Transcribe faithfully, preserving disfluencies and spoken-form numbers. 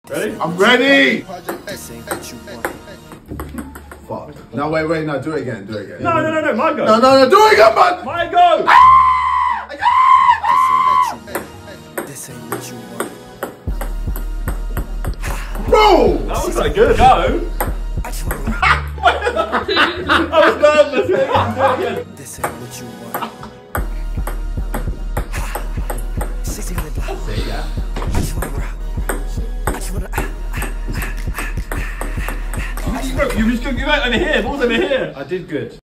Ready? I'm ready! This ain't what you want. Fuck. No, wait, wait, no, do it again, do it again. No, no, no, no, my go. No, no, no, do it again, man! My go! This ain't what you want. Bro! That was like good. Go. I just wanna rock. I was nervous. Do it again, do it again. This ain't what you want. sixteen hundred block. See, yeah. I just wanna rock. I just wanna. You just, you just, you went over here. Balls over here. I did good.